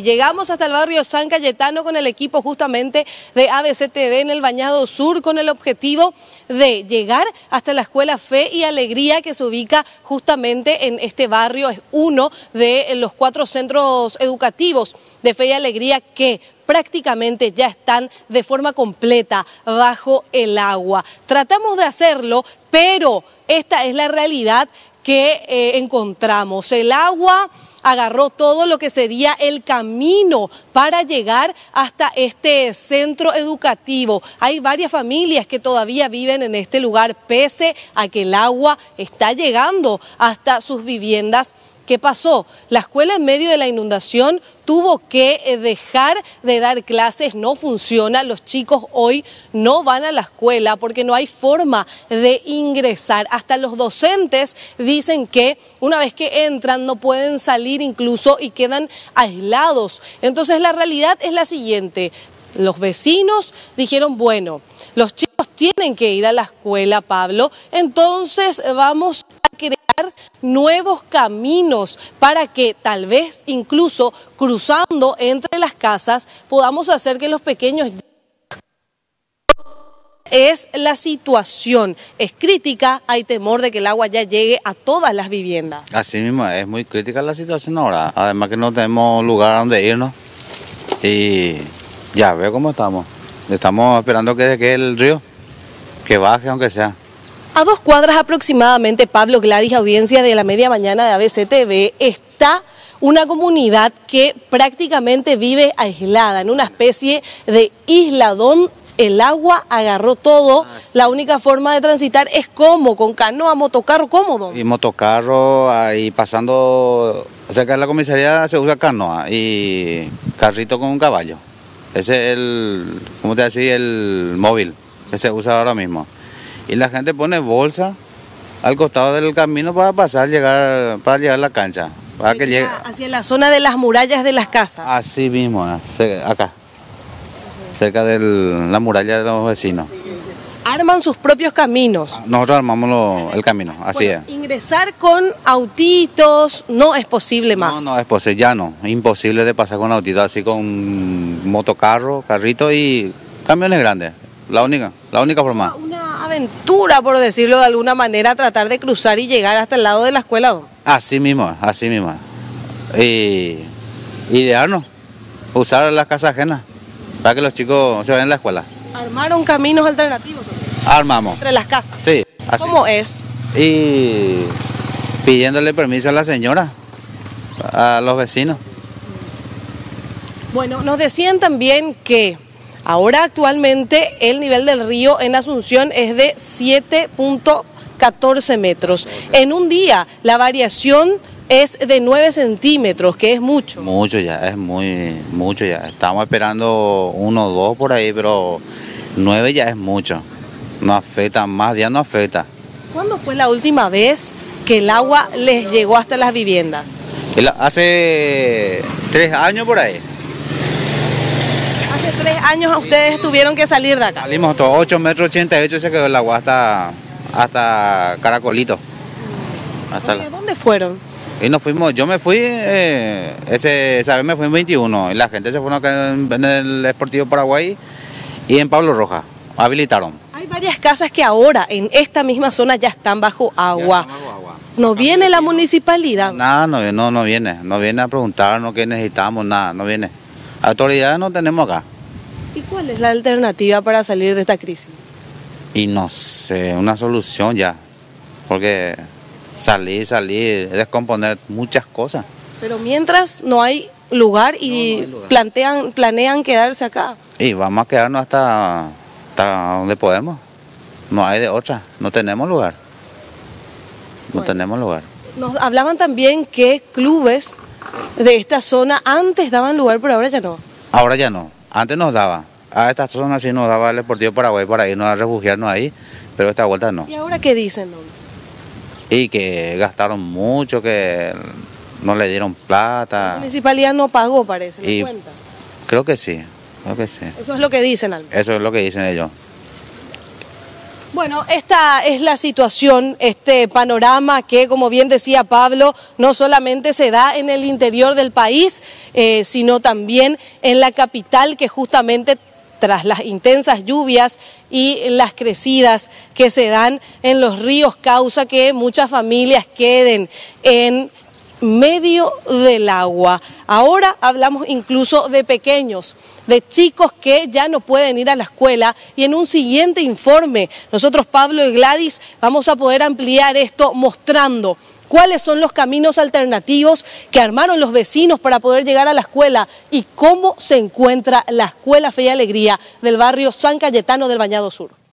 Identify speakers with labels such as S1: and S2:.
S1: Llegamos hasta el barrio San Cayetano con el equipo justamente de ABCTV en el Bañado Sur con el objetivo de llegar hasta la Escuela Fe y Alegría que se ubica justamente en este barrio. Es uno de los 4 centros educativos de Fe y Alegría que prácticamente ya están de forma completa bajo el agua. Tratamos de hacerlo, pero esta es la realidad que encontramos. El agua agarró todo lo que sería el camino para llegar hasta este centro educativo. Hay varias familias que todavía viven en este lugar, pese a que el agua está llegando hasta sus viviendas. ¿Qué pasó? La escuela en medio de la inundación tuvo que dejar de dar clases, no funciona, los chicos hoy no van a la escuela porque no hay forma de ingresar. Hasta los docentes dicen que una vez que entran no pueden salir incluso y quedan aislados. Entonces la realidad es la siguiente, los vecinos dijeron, bueno, los chicos tienen que ir a la escuela, Pablo, entonces vamos a crear nuevos caminos para que tal vez incluso cruzando entre las casas podamos hacer que los pequeños... Es la situación, es crítica, hay temor de que el agua ya llegue a todas las viviendas.
S2: Así mismo, es muy crítica la situación ahora, además que no tenemos lugar a donde irnos y ya veo cómo estamos esperando que el río, que baje aunque sea.
S1: A 2 cuadras aproximadamente, Pablo, Gladys, audiencia de la media mañana de ABCTV, está una comunidad que prácticamente vive aislada, en una especie de isladón. El agua agarró todo, la única forma de transitar es como, con canoa, motocarro, ¿cómo?
S2: Y motocarro, ahí pasando cerca de la comisaría se usa canoa y carrito con un caballo. Ese es el, ¿cómo te decía? El móvil que se usa ahora mismo. Y la gente pone bolsa al costado del camino para pasar, para llegar a la cancha. Para que llegue
S1: hacia la zona de las murallas de las casas.
S2: Así mismo, acá, cerca de la muralla de los vecinos.
S1: Arman sus propios caminos.
S2: Nosotros armamos el camino, así es.
S1: Ingresar con autitos no es posible más.
S2: No es posible, ya no, imposible de pasar con autitos, así con motocarro, carrito y camiones grandes. La única forma.
S1: Una aventura, por decirlo de alguna manera, tratar de cruzar y llegar hasta el lado de la escuela.
S2: Así mismo. Y idearnos, usar las casas ajenas para que los chicos se vayan a la escuela.
S1: ¿Armaron caminos alternativos?
S2: Armamos.
S1: Entre las casas.
S2: Sí, así.
S1: ¿Cómo es?
S2: Y pidiéndole permiso a la señora, a los vecinos.
S1: Bueno, nos decían también que ahora actualmente el nivel del río en Asunción es de 7.14 metros. En un día la variación es de 9 centímetros, que es mucho.
S2: Mucho ya, es mucho ya. Estamos esperando 1 o 2 por ahí, pero 9 ya es mucho. No afecta, más días no afecta.
S1: ¿Cuándo fue la última vez que el agua les llegó hasta las viviendas?
S2: Hace 3 años por ahí.
S1: Hace 3 años ustedes tuvieron que salir de acá.
S2: Salimos todos, 8,88 metros se quedó el agua hasta Caracolito.
S1: ¿Dónde fueron?
S2: Y nos fuimos, yo me fui, esa vez me fui en 21, y la gente se fue acá en el Esportivo Paraguay y en Pablo Rojas, habilitaron.
S1: Hay varias casas que ahora en esta misma zona ya están bajo agua. ¿No viene la municipalidad?
S2: Nada, no viene a preguntarnos qué necesitamos, nada, no viene. Autoridades no tenemos acá.
S1: ¿Y cuál es la alternativa para salir de esta crisis?
S2: Y no sé, una solución ya, porque salir, descomponer muchas cosas.
S1: Pero mientras no hay lugar y planean quedarse acá.
S2: Y vamos a quedarnos hasta donde podemos. No hay de otra, no tenemos lugar. Tenemos lugar.
S1: Nos hablaban también que clubes de esta zona antes daban lugar, pero ahora ya no.
S2: Ahora ya no, antes nos daba. A esta zona sí nos daba el Deportivo Paraguay para irnos a refugiarnos ahí, pero esta vuelta no.
S1: ¿Y ahora qué dicen, don?
S2: Y que gastaron mucho, que no le dieron plata.
S1: La municipalidad no pagó, parece, ¿me cuenta?
S2: Creo que sí.
S1: Eso es lo que dicen,
S2: Eso es lo que dicen ellos.
S1: Bueno, esta es la situación, este panorama que, como bien decía Pablo, no solamente se da en el interior del país, sino también en la capital, que justamente tras las intensas lluvias y las crecidas que se dan en los ríos causa que muchas familias queden en medio del agua. Ahora hablamos incluso de pequeños, de chicos que ya no pueden ir a la escuela, y en un siguiente informe nosotros, Pablo y Gladys, vamos a poder ampliar esto mostrando cuáles son los caminos alternativos que armaron los vecinos para poder llegar a la escuela y cómo se encuentra la Escuela Fe y Alegría del barrio San Cayetano del Bañado Sur.